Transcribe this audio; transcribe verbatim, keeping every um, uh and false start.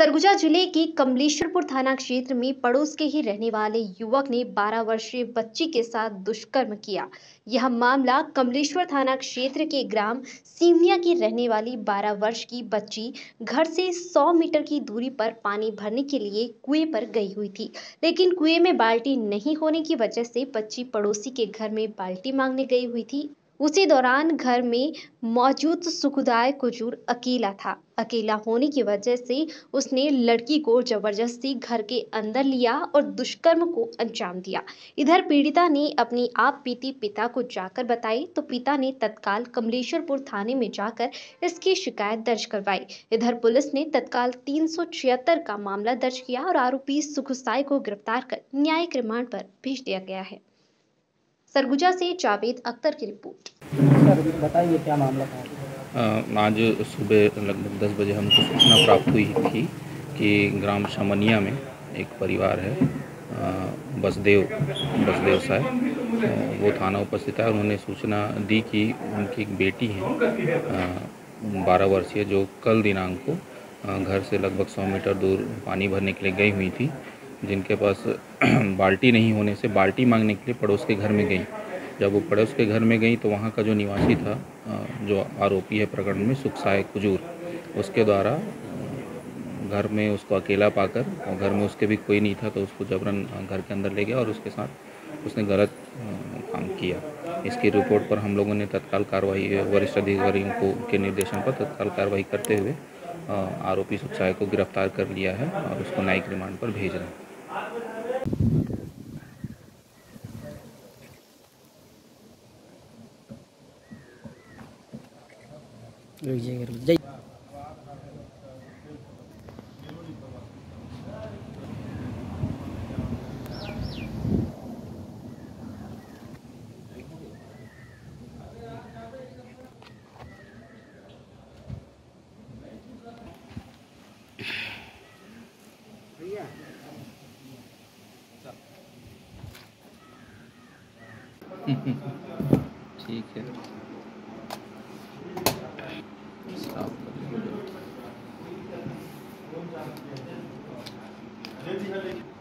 सरगुजा जिले के कमलेश्वरपुर थाना क्षेत्र में पड़ोस के ही रहने वाले युवक ने बारह वर्षीय बच्ची के साथ दुष्कर्म किया। यह मामला कमलेश्वर थाना क्षेत्र के ग्राम सीमिया की रहने वाली बारह वर्ष की बच्ची घर से सौ मीटर की दूरी पर पानी भरने के लिए कुएं पर गई हुई थी, लेकिन कुएं में बाल्टी नहीं होने की वजह से बच्ची पड़ोसी के घर में बाल्टी मांगने गई हुई थी। उसी दौरान घर में मौजूद सुखदाय कुजूर अकेला था। अकेला होने की वजह से उसने लड़की को जबरदस्ती घर के अंदर लिया और दुष्कर्म को अंजाम दिया। इधर पीड़िता ने अपनी आप बीती पिता को जाकर बताई तो पिता ने तत्काल कमलेश्वरपुर थाने में जाकर इसकी शिकायत दर्ज करवाई। इधर पुलिस ने तत्काल तीन सौ छिहत्तर का मामला दर्ज किया और आरोपी सुखसाई को गिरफ्तार कर न्यायिक रिमांड पर भेज दिया गया है। सरगुजा से जावेद अख्तर की रिपोर्ट। सर बताइए क्या मामला था? आज सुबह लगभग दस बजे हमको सूचना प्राप्त हुई थी कि ग्राम शमनिया में एक परिवार है, बसदेव बसदेव साहब, वो थाना उपस्थित है। उन्होंने सूचना दी कि उनकी एक बेटी है बारह वर्षीय, जो कल दिनांक को घर से लगभग सौ मीटर दूर पानी भरने के लिए गई हुई थी, जिनके पास बाल्टी नहीं होने से बाल्टी मांगने के लिए पड़ोस के घर में गई। जब वो पड़ोस के घर में गई तो वहाँ का जो निवासी था, जो आरोपी है प्रकरण में, सुखसाई कुजूर, उसके द्वारा घर में उसको अकेला पाकर, और घर में उसके भी कोई नहीं था, तो उसको जबरन घर के अंदर ले गया और उसके साथ उसने गलत काम किया। इसकी रिपोर्ट पर हम लोगों ने तत्काल कार्रवाई, वरिष्ठ अधिकारियों को के निर्देशन पर तत्काल कार्रवाई करते हुए आरोपी सुखसाई को गिरफ्तार कर लिया है और उसको न्यायिक रिमांड पर भेज रहे हैं। जय ठीक है, साफ कर लो।